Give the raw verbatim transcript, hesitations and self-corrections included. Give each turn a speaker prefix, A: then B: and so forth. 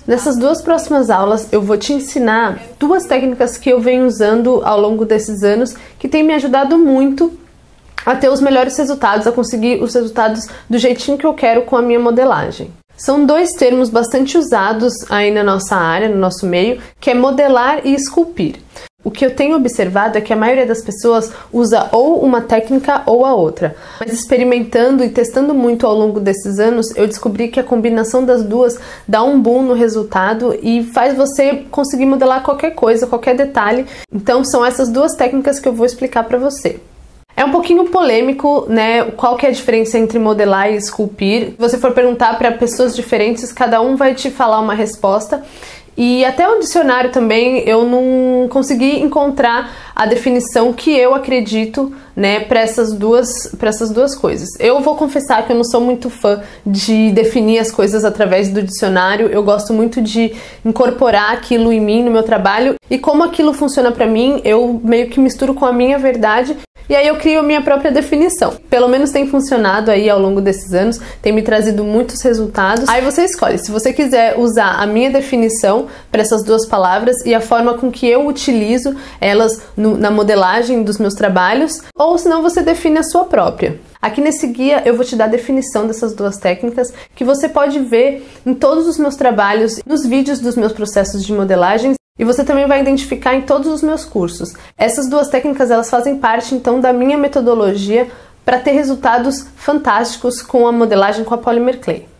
A: Nessas duas próximas aulas eu vou te ensinar duas técnicas que eu venho usando ao longo desses anos que tem me ajudado muito a ter os melhores resultados, a conseguir os resultados do jeitinho que eu quero com a minha modelagem. São dois termos bastante usados aí na nossa área, no nosso meio, que é modelar e esculpir. O que eu tenho observado é que a maioria das pessoas usa ou uma técnica ou a outra. Mas experimentando e testando muito ao longo desses anos, eu descobri que a combinação das duas dá um boom no resultado e faz você conseguir modelar qualquer coisa, qualquer detalhe. Então são essas duas técnicas que eu vou explicar para você. É um pouquinho polêmico, né, qual que é a diferença entre modelar e esculpir. Se você for perguntar para pessoas diferentes, cada um vai te falar uma resposta. E até o dicionário também eu não consegui encontrar a definição que eu acredito, né, para essas duas, para essas duas coisas. Eu vou confessar que eu não sou muito fã de definir as coisas através do dicionário. Eu gosto muito de incorporar aquilo em mim, no meu trabalho, e como aquilo funciona para mim, eu meio que misturo com a minha verdade. E aí eu crio a minha própria definição. Pelo menos tem funcionado aí ao longo desses anos, tem me trazido muitos resultados. Aí você escolhe, se você quiser usar a minha definição para essas duas palavras e a forma com que eu utilizo elas no, na modelagem dos meus trabalhos, ou senão você define a sua própria. Aqui nesse guia eu vou te dar a definição dessas duas técnicas que você pode ver em todos os meus trabalhos, nos vídeos dos meus processos de modelagem. E você também vai identificar em todos os meus cursos. Essas duas técnicas, elas fazem parte então da minha metodologia para ter resultados fantásticos com a modelagem com a Polymer Clay.